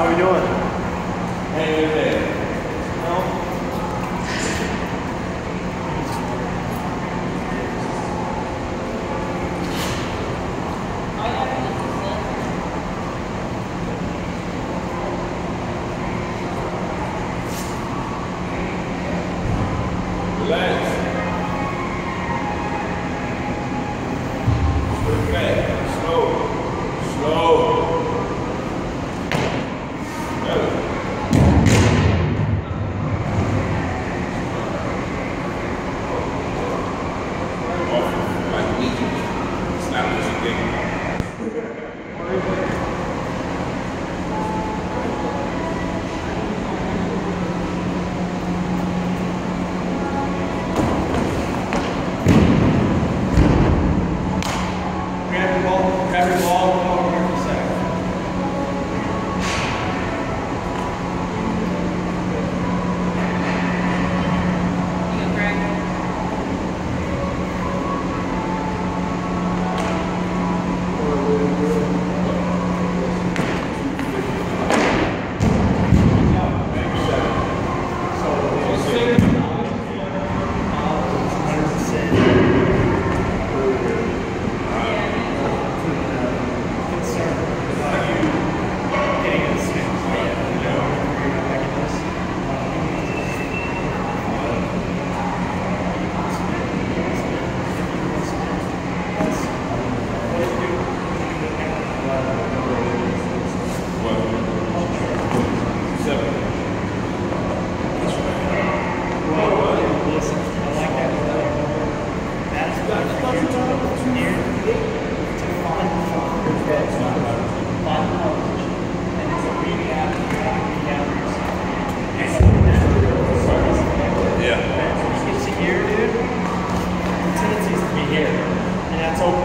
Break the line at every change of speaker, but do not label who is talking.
How we doing?
Hang in there.
No?
Relax. Look back. Slow. Slow. Better. Off like Egypt. It's not what you think.
Grab your ball and come over here for a second. Here, dude. The tendency is to be here, and that's okay.